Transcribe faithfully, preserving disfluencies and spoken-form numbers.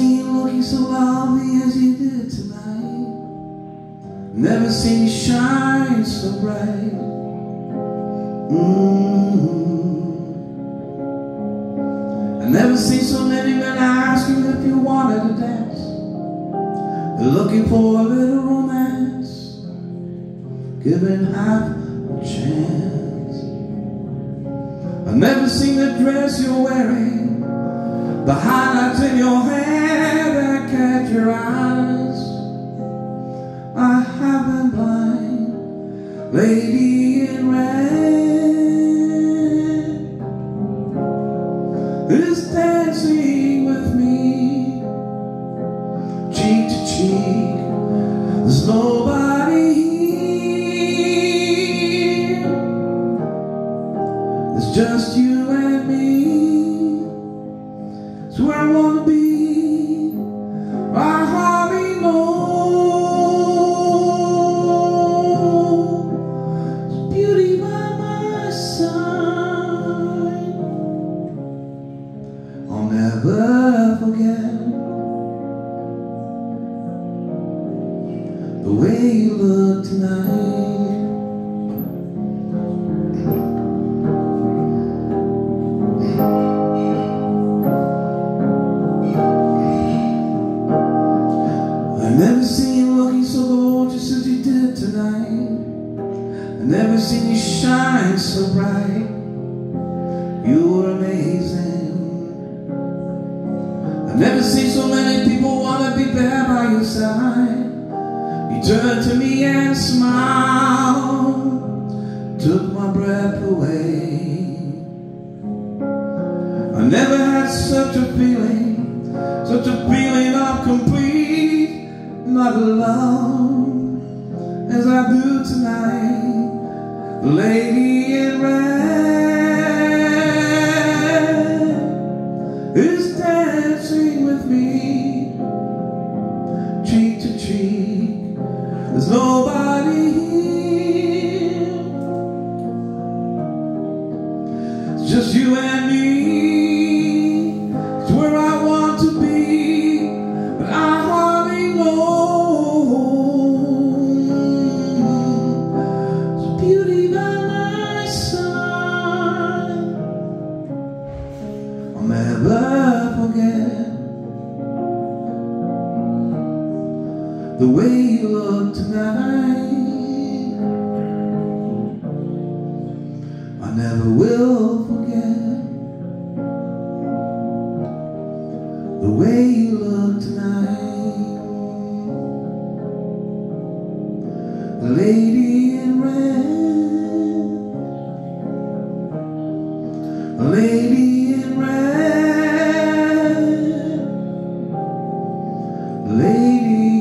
seen you looking so lovely as you did tonight. Never seen you shine so bright. Mm-hmm. I never seen so many men ask you if you wanted to dance. They're looking for a little romance, giving half a chance. I've never seen the dress you're wearing, the highlights in your hair that catch your eyes. I have been blind, lady in red is dancing with me, cheek to cheek. There's nobody here, it's just you and me. It's where I wanna be. I hardly know. It's beauty by my side. I'll never forget the way you look tonight. I've never seen you looking so gorgeous as you did tonight. I've never seen you shine so bright. You were amazing. I've never seen so many people want to be there by your side. You turned to me and smiled, took my breath away. I never had such a feeling, such a feeling of complete, not alone, as I do tonight. The lady in red is dancing with me, cheek to cheek. There's nobody here, it's just you and me. It's where I want to be, but I hardly know. It's beauty by my side. I'll never forget the way you look tonight. I never will forget the way you look tonight. The lady in red, the lady in red, the lady